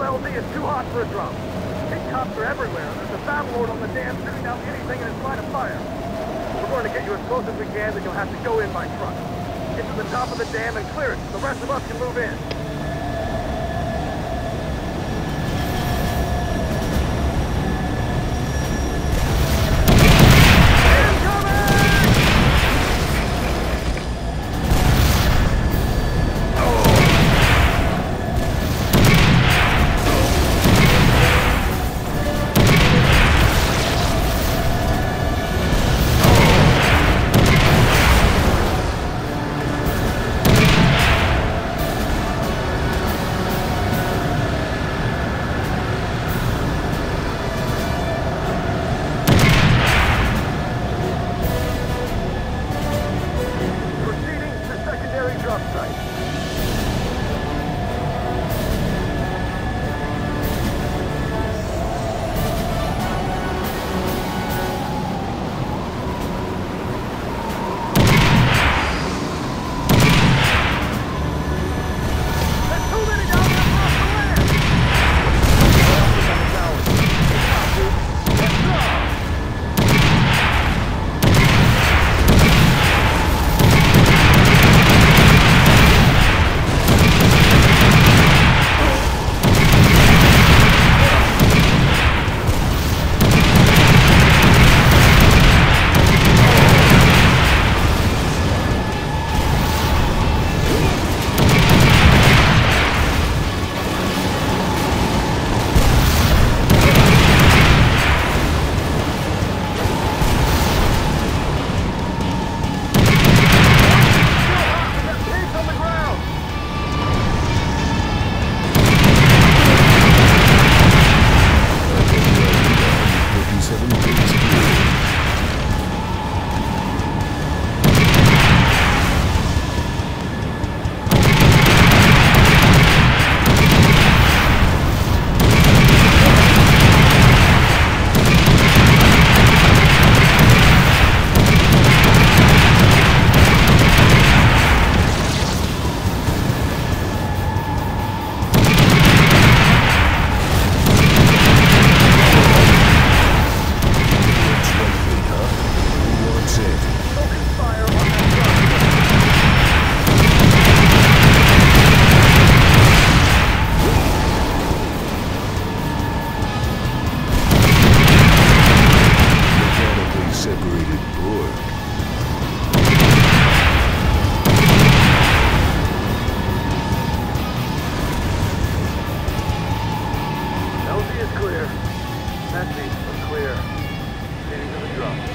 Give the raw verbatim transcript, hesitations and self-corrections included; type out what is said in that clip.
L Z is too hot for a drop. Big cops are everywhere, and there's a battle lord on the dam shooting down anything in its line of fire. We're going to get you as close as we can, then you'll have to go in by truck. Get to the top of the dam and clear it. The rest of us can move in. Clear. Messy, but clear. Getting to the drop.